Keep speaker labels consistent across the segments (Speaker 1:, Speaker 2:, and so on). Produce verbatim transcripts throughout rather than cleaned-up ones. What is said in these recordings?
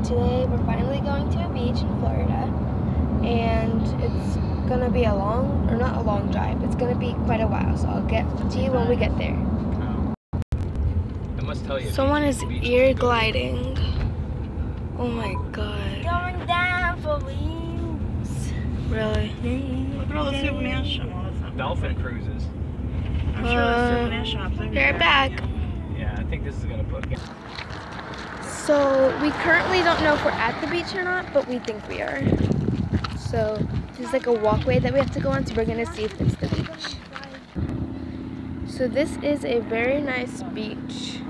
Speaker 1: today we're finally going to a beach in Florida, and it's gonna be a long, or not a long drive, it's gonna be quite a while, so I'll get to you when we get there.
Speaker 2: I must tell you,
Speaker 1: Someone is ear gliding. Oh my god.
Speaker 3: Going down for wheels.
Speaker 1: Really?
Speaker 4: Look at all the souvenir shops.
Speaker 2: dolphin cruises.
Speaker 4: I'm sure
Speaker 1: Uh,
Speaker 4: there's souvenir shops everywhere.
Speaker 1: They're back.
Speaker 2: Yeah, I think this is gonna put.
Speaker 1: So we currently don't know if we're at the beach or not, but we think we are. So there's like a walkway that we have to go on, so we're gonna see if it's the beach. So this is a very nice beach.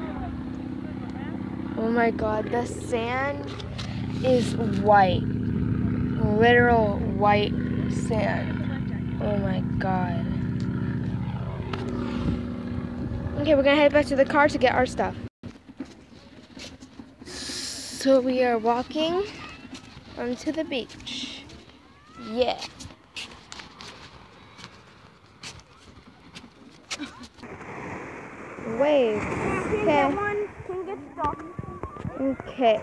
Speaker 1: Oh my god, the sand is white. Literal white sand. Oh my god. Okay, we're gonna head back to the car to get our stuff. So we are walking onto the beach. Yeah. Wave. Okay. Okay.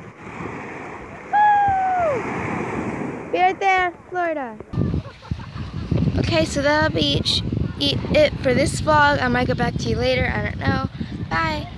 Speaker 1: Woo! Be right there, Florida. Okay, so that'll be each, eat it for this vlog. I might get back to you later. I don't know. Bye.